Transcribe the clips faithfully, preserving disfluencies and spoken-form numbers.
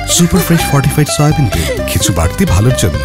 Super fresh fortified soybean তেল, কিছু বাড়তি ভালোর জন্য।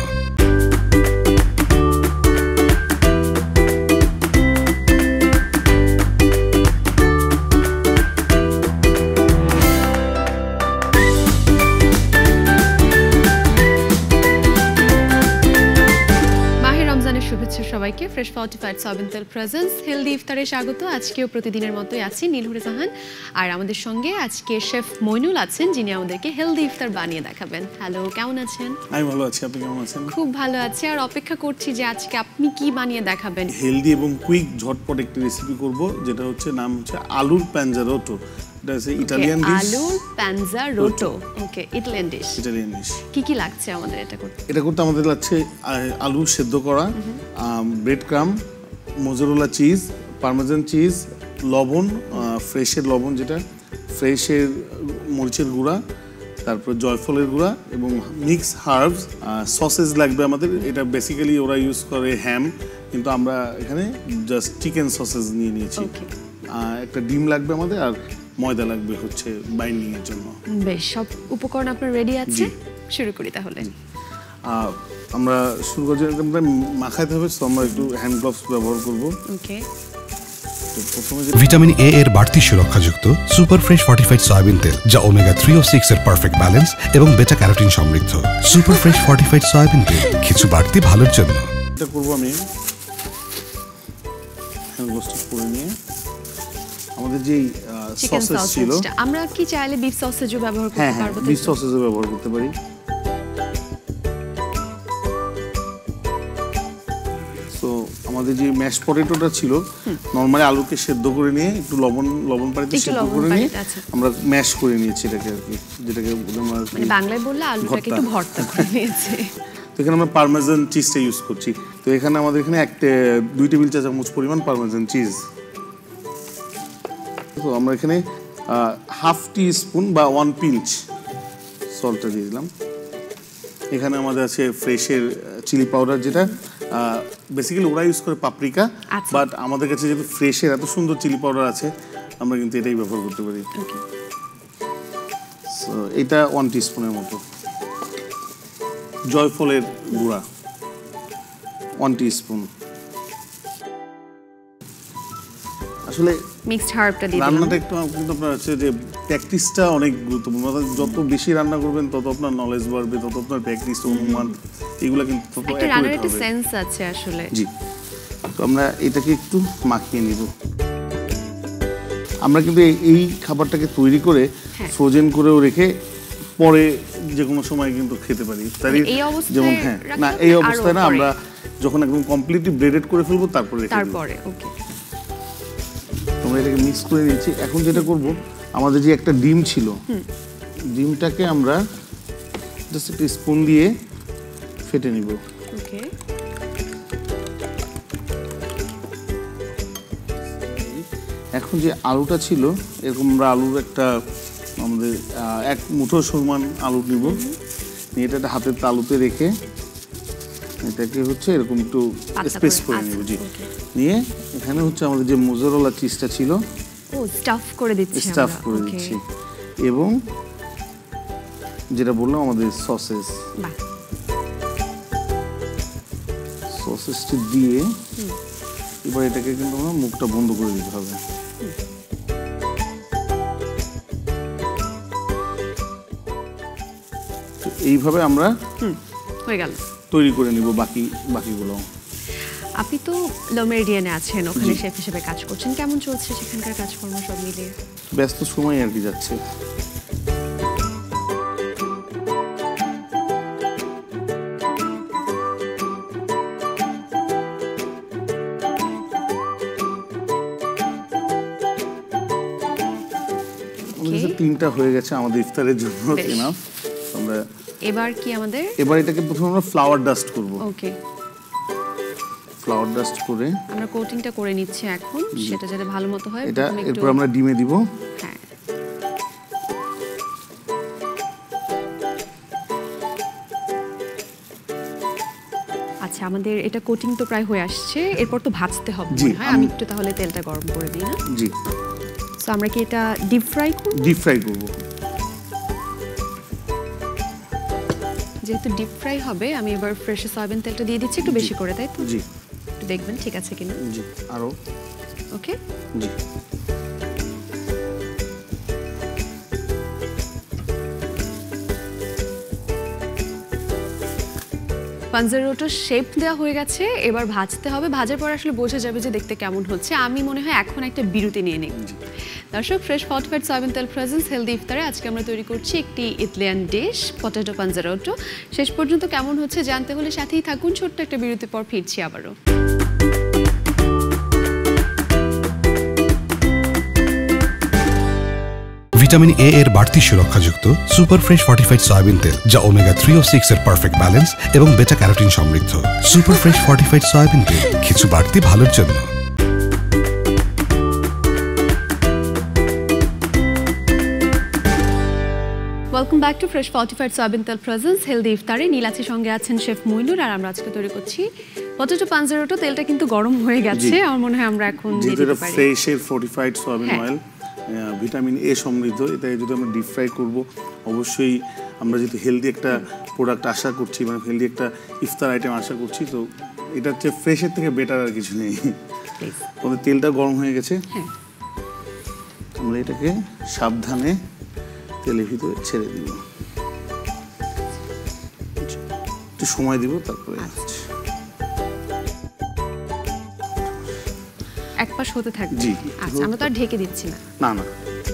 সবাইকে ফ্রেশ ফর্টিফাইড সয়াবিন তেল প্রেজেন্স হেলদি ইফতারে স্বাগত। আজকেও প্রতিদিনের মতোই আছি নীলহুরে জাহান, আর আমাদের সঙ্গে আজকে শেফ মইনুল আছেন, যিনি আমাদেরকে হেলদি ইফতার বানিয়ে দেখাবেন। হ্যালো, কেমন আছেন? আমি ভালো আছি, আপনি কেমন আছেন? খুব ভালো আছি, আর অপেক্ষা করছি যে আজকে আপনি কি বানিয়ে দেখাবেন। হেলদি এবং কুইক ঝটপট একটা রেসিপি করব, যেটা হচ্ছে নাম হচ্ছে আলুর প্যানজারোটো। এটা হচ্ছে ইটালিয়ান ডিশ। আলুর panzerotto, okay, Italian dish. Italian dish. কি কি লাগছে আমাদের এটা করতে? এটা করতে আমাদের লাগছে আলু সেদ্ধ করা, bread crumb, mozzarella cheese, parmesan cheese, লবণ, ফ্রেশের লবণ যেটা, ফ্রেশের মরিচের গুঁড়া, তারপর জয়ফলের গুঁড়া এবং মিক্স হার্বস। সসেজ লাগবে আমাদের, এটা বেসিক্যালি ওরা ইউজ করে হ্যাম, কিন্তু আমরা এখানে জাস্ট চিকেন সসেজ নিয়ে নিয়েছি। একটা ডিম লাগবে আমাদের, আর ময়দা লাগবে হচ্ছে বাইন্ডিং এর জন্য। বেশ, সব উপকরণ আপনার রেডি আছে, শুরু করি তাহলে। আমরা শুরু করছি, আমরা মাখাইতে হবে, তো আমরা একটু হ্যান্ড গ্লাভস ব্যবহার করব। ওকে। ভিটামিন এ এর বাড়তি সুরক্ষাযুক্ত সুপার ফ্রেশ ফর্টিফাইড সয়াবিন তেল, যা ওমেগা থ্রি ও সিক্স এর পারফেক্ট ব্যালেন্স এবং বেটা ক্যারোটিন সমৃদ্ধ। সুপার ফ্রেশ ফর্টিফাইড সয়াবিন তেল, কিছু বাড়তি ভালোর জন্য। এটা করব আমি হ্যান্ড গ্লাভস পরে নিয়ে। আমাদের যে সসেজ ছিল, আমরা কি চাইলে বিফ সসেজও ব্যবহার করতে পারবো? বিফ সসেজও ব্যবহার করতে পারি। সো আমাদের যে ম্যাশ পটেটোটা ছিল, নরমালি আলুকে সেদ্ধ করে নিয়ে একটু লবণ লবণ পানিতে সেদ্ধ করে নিয়ে আমরা ম্যাশ করে নিয়েছি এটাকে, আর কি, যেটাকে আমরা মানে বাংলায় বললে আলুটাকে একটু ভর্তা করে নিয়েছি। তো এখানে আমরা পার্মেজান চিজটা ইউজ করছি। তো এখানে আমাদের এখানে এক দুই টেবিল চা চামচ পরিমাণ পার্মেজান চিজ। তো আমরা এখানে হাফ টি স্পুন বা ওয়ান পিঞ্চ সল্টটা দিয়ে দিলাম। এখানে আমাদের আছে ফ্রেশের চিলি পাউডার, যেটা বেসিক্যালি ওরা ইউজ করে পাপরিকা, বাট আমাদের কাছে যেহেতু ফ্রেশের এত সুন্দর চিলি পাউডার আছে, আমরা কিন্তু এটাই ব্যবহার করতে পারি। সো এটা ওয়ান টি স্পুনের মতো। জয়ফলের গুঁড়া ওয়ান টি স্পুন। আসলে মিক্সড হার্বটা দিয়ে দিলাম। রান্নাটা একটু কিন্তু আপনার হচ্ছে যে প্র্যাকটিসটা অনেক গুরুত্বপূর্ণ। যত বেশি রান্না করবেন তত আপনার নলেজ বাড়বে, তত আপনার প্র্যাকটিস, অনুমান, এগুলো কিন্তু তত একটা রান্নার একটা সেন্স আছে আসলে। জি। তো আমরা এটাকে একটু মাখিয়ে নিব। আমরা কিন্তু এই খাবারটাকে তৈরি করে ফ্রোজেন করেও রেখে পরে যে কোনো সময় কিন্তু খেতে পারি। যেমন হ্যাঁ, না এই অবস্থায় না, আমরা যখন একদম কমপ্লিটলি ব্রেডেড করে ফেলবো তারপরে তারপরে ওকে। আমরা এটাকে মিক্স করে নিয়েছি। এখন যেটা করব, আমাদের যে একটা ডিম ছিল, ডিমটাকে আমরা জাস্ট একটা স্পুন দিয়ে ফেটে নিব। ওকে। এখন যে আলুটা ছিল, এরকম আমরা আলুর একটা আমাদের এক মুঠো সমান আলু নিব, নিয়ে এটা হাতের তালুতে রেখে এটাকে হচ্ছে এরকম একটু স্পেস করে নিব। জি। নিয়ে এখানে হচ্ছে আমাদের যে মোজারেলা চিজটা ছিল, ও স্টাফ করে দিচ্ছি আমরা। স্টাফ করে দিচ্ছি, এবং যেটা বললাম আমাদের সসেজ, সসেজটি দিয়ে এবার এটাকে কিন্তু আমরা মুখটা বন্ধ করে দিতে হবে। তো এইভাবে আমরা হয়ে গেল তৈরি করে নিব বাকি বাকিগুলো। আপনি তো লোমেরিডিয়ানে আছেন, ওখানে শেফ হিসেবে কাজ করছেন, কেমন চলছে সেখানকার কাজকর্ম সব মিলিয়ে? ব্যস্ত সময় আর কি যাচ্ছে। তিনটা হয়ে গেছে আমাদের ইফতারের জন্য এনাফ। আমরা এবার কি আমাদের এবার এটাকে প্রথমে আমরা ফ্লাওয়ার ডাস্ট করব। ওকে। ফ্লাওয়ার ডাস্ট করে আমরা কোটিংটা করে নিচ্ছি এখন, সেটা যাতে ভালো মতো হয়। এটা এরপর আমরা ডিমে দিব। হ্যাঁ। আচ্ছা, আমাদের এটা কোটিং তো প্রায় হয়ে আসছে, এরপর তো ভাজতে হবে। হ্যাঁ, আমি একটু তাহলে তেলটা গরম করে দিই না? জি। সো আমরা কি এটা ডিপ ফ্রাই করব? ডিপ ফ্রাই করব। যেহেতু ডিপ ফ্রাই হবে আমি এবার ফ্রেশ সয়াবিন তেলটা দিয়ে দিচ্ছি একটু বেশি করে, তাই তো? জি, একটু দেখবেন ঠিক আছে কিনা। জি, আরো ওকে। জি, পানজারোটো শেপ দেওয়া হয়ে গেছে, এবার ভাজতে হবে। ভাজার পর আসলে বোঝা যাবে যে দেখতে কেমন হচ্ছে। আমি মনে হয় এখন একটা বিরতি নিয়ে নিই। দর্শক, ফ্রেশ ফর্টিফাইড সয়াবিন তেল প্রেজেন্স হেলদি ইফতারে আজকে আমরা তৈরি করছি একটি ইতালিয়ান ডিশ, পটেটো পানজারোটো। শেষ পর্যন্ত কেমন হচ্ছে জানতে হলে সাথেই থাকুন। ছোট্ট একটা বিরতির পর ফিরছি আবারও। ভিটামিন এ এর বাড়তি সুরক্ষাযুক্ত সুপার ফ্রেশ ফর্টিফাইড সয়াবিন তেল, যা ওমেগা থ্রি ও সিক্স এর পারফেক্ট ব্যালেন্স এবং বেটা ক্যারোটিন সমৃদ্ধ। সুপার ফ্রেশ ফর্টিফাইড সয়াবিন তেল, কিছু বাড়তি ভালোর জন্য। Welcome back to fresh fortified soybean তেল প্রেজেন্স হেলদি ইফতারে। নীলাচির সঙ্গে আছেন শেফ মইনুর, আর আমরা আজকে তৈরি করছি পটেটো পানজারোটো। তেলটা কিন্তু গরম হয়ে গেছে, আমার মনে হয় আমরা এখন দিয়ে দিতে পারি। ফ্রেশ এর fortified soybean oil, vitamin A সমৃদ্ধ। এটা যদি আমরা ডিপ ফ্রাই করব, অবশ্যই আমরা যেহেতু হেলদি একটা প্রোডাক্ট আশা করছি, মানে হেলদি একটা ইফতার আইটেম আশা করছি, তো এটা হচ্ছে ফ্রেশের থেকে বেটার আর কিছু নেই। আমাদের তেলটা গরম হয়ে গেছে, আমরা এটাকে সাবধানে তেলের ভিতরে ছেড়ে দিব, একটু সময় দিব, তারপরে এক পাশ হতে থাকবে। জি, আচ্ছা, আমরা তো আর ঢেকে দিচ্ছি না। না না,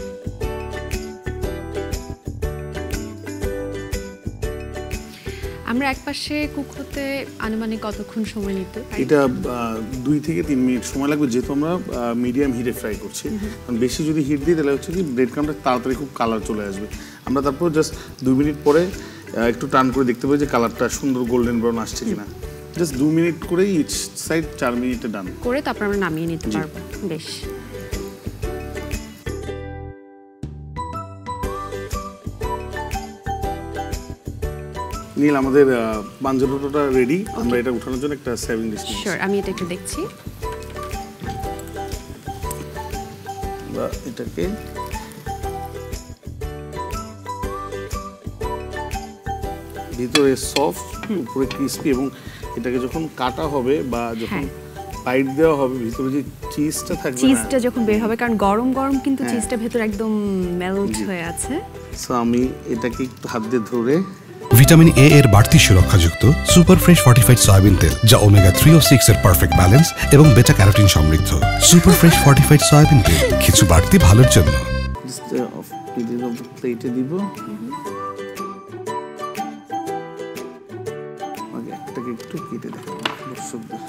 আমরা এক পাশে কুক হতে আনুমানিক কতক্ষণ সময় নিতে? এটা দুই থেকে তিন মিনিট সময় লাগবে, যেহেতু আমরা মিডিয়াম হিটে ফ্রাই করছি। কারণ বেশি যদি হিট দিই তাহলে হচ্ছে কি ব্রেড ক্রামটা তাড়াতাড়ি খুব কালার চলে আসবে। আমরা তারপর জাস্ট দুই মিনিট পরে একটু টার্ন করে দেখতে পাই যে কালারটা সুন্দর গোল্ডেন ব্রাউন আসছে কিনা। জাস্ট দু মিনিট করে ইচ সাইড চার মিনিটে ডান করে তারপর আমরা নামিয়ে নিতে পারবো। বেশ, নীল, আমাদের পানজারোটোটা রেডি। আমরা এটা উঠানোর জন্য একটা সার্ভিং ডিশ নিচ্ছি। শিওর, আমি এটা একটু দেখছি। আমরা এটাকে ভিতরে সফট, উপরে ক্রিস্পি, এবং এটাকে যখন কাটা হবে বা যখন বাইট দেওয়া হবে, ভিতরে যে চিজটা থাকবে, চিজটা যখন বের হবে, কারণ গরম গরম কিন্তু চিজটা ভেতরে একদম মেল্ট হয়ে আছে। সো আমি এটাকে একটু হাত দিয়ে ধরে, ভিটামিন এ এর বাড়তি সুরক্ষাযুক্ত সুপার ফ্রেশ ফর্টিফাইড সয়াবিন তেল, যা ওমেগা থ্রি ও সিক্স এর পারফেক্ট ব্যালেন্স এবং বেটা ক্যারোটিন সমৃদ্ধ। সুপার ফ্রেশ ফর্টিফাইড সয়াবিন তেল, কিছু বাড়তি ভালোর জন্য। প্লেটে দিব, একটাকে একটু কেটে দেখাবো দর্শকদের।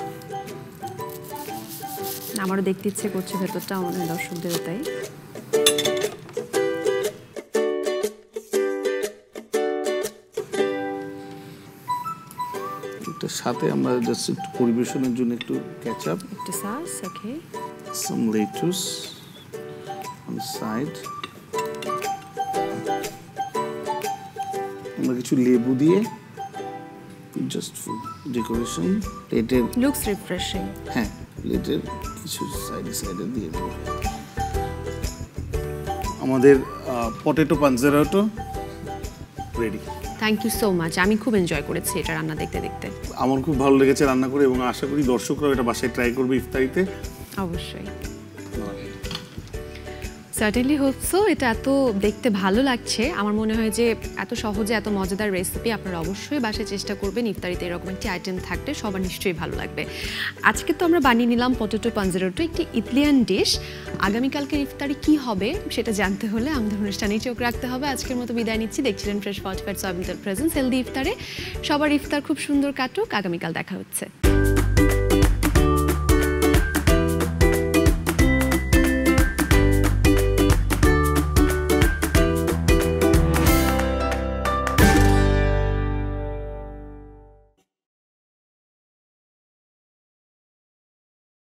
আমারও দেখতে ইচ্ছে করছে ভেতরটা, আমাদের দর্শকদের তাই। এটার সাথে আমরা জাস্ট একটু পরিবেশনের জন্য একটু কেচাপ, একটু sauce, okay, some lettuce on side, আমরা কিছু লেবু দিয়ে জাস্ট ডেকোরেশন। প্লেটের লুকস রিফ্রেশিং। হ্যাঁ, প্লেটের কিছু সাইডে সাইডে দিয়ে দেবো। আমাদের potato panzerotto ready. Thank you so much, আমি খুব এনজয় করেছি এটা রান্না দেখতে দেখতে। আমার খুব ভালো লেগেছে রান্না করে, এবং আশা করি দর্শকরাও এটা বাসায় ট্রাই করবে ইফতারিতে। অবশ্যই, সার্টেনলি হোপ সো। এটা এত দেখতে ভালো লাগছে, আমার মনে হয় যে এত সহজে এত মজাদার রেসিপি আপনারা অবশ্যই বাসায় চেষ্টা করবেন। ইফতারিতে এরকম একটি আইটেম থাকলে সবার নিশ্চয়ই ভালো লাগবে। আজকে তো আমরা বানিয়ে নিলাম পটেটো পানজারোটো, একটি ইতালিয়ান ডিশ। আগামীকালকের ইফতারি কি হবে সেটা জানতে হলে আমাদের অনুষ্ঠানেই চোখ রাখতে হবে। আজকের মতো বিদায় নিচ্ছি। দেখছিলেন ফ্রেশ ফর্টিফাইড সয়াবিন তেল প্রেজেন্স হেলদি ইফতারে। সবার ইফতার খুব সুন্দর কাটুক, আগামীকাল দেখা হচ্ছে।